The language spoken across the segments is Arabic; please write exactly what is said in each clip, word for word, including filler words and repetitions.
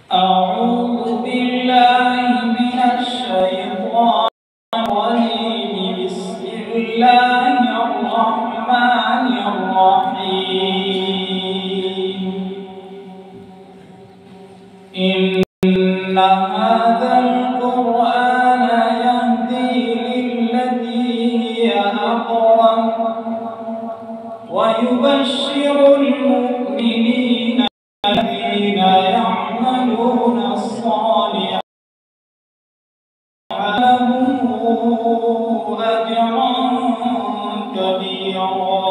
أعوذ بالله من الشيطان الرجيم. بسم الله الرحمن الرحيم. إن هذا القرآن يهدي للتي هي أقوم ويبشر المؤمنين الذين يعملون الصالحات لهم أجرا كبيرا،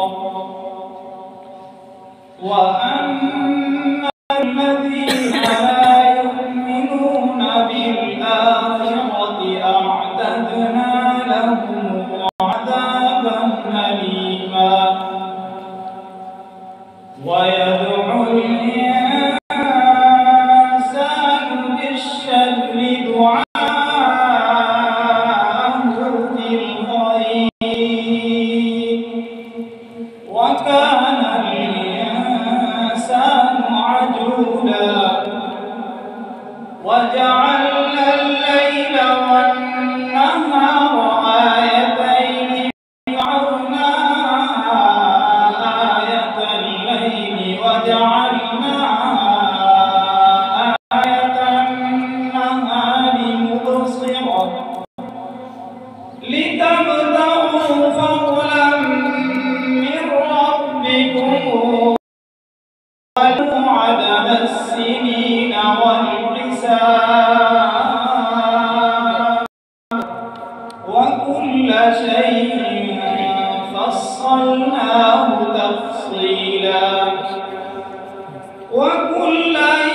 وأن الذين لا يؤمنون بالآخرة أعتدنا لهم عذابا أليما. ويدعو الإنسان بالشر دعاءه بالخير، وكان الإنسان عجولا. وجعلنا الليل والنهار آيتين فجعلنا آية الليل وجعلنا آية النهار مبصرة لتبتغوا فضلا من ربكم ولتعلموا عدد السنين والحساب، وكل شيء فصلناه تفصيلا. وكل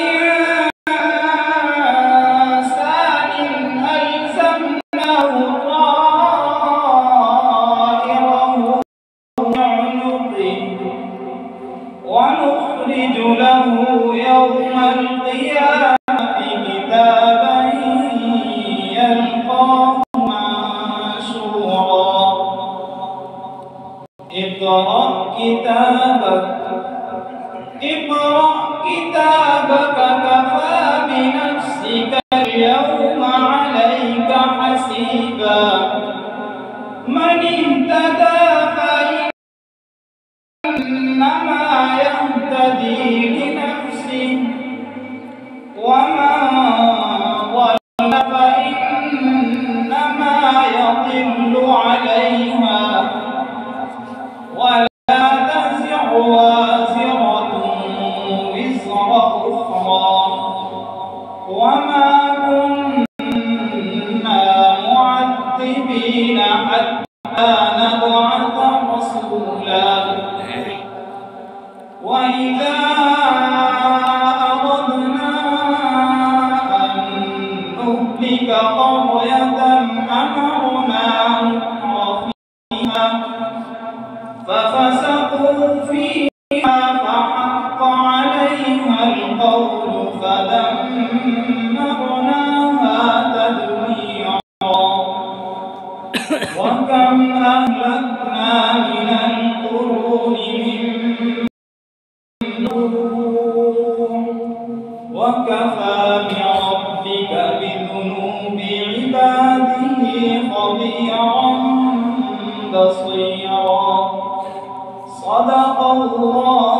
إنسان ألزمناه طائره بعنقه، ونخرج له يوم القيامة كتابا يلقاه منشورا. اقرأ كتابك اقرأ كتابك كفى بنفسك اليوم عليك حسيبا. من اهتدى فإنما يهتدي لنفسه، ومن ضل فإنما يضل عليها، ولا تزر وازرة وزر أخرى، وما كنا معذبين حتى نبعث رسولا. وإذا أردنا أن نهلك قرية أمرنا مترفيها ففسقوا فيها فحق عليها القول فدمرناها تدميرا. وكم أهلكنا من القرون من وكفى بربك بذنوب عباده خبيرا بصيرا. صدق الله